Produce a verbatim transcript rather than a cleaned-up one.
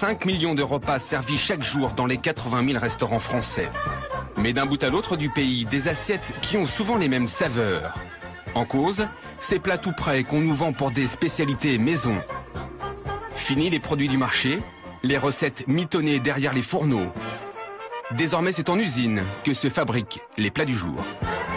cinq millions de repas servis chaque jour dans les quatre-vingt mille restaurants français. Mais d'un bout à l'autre du pays, des assiettes qui ont souvent les mêmes saveurs. En cause, ces plats tout prêts qu'on nous vend pour des spécialités maison. Fini les produits du marché, les recettes mitonnées derrière les fourneaux. Désormais, c'est en usine que se fabriquent les plats du jour.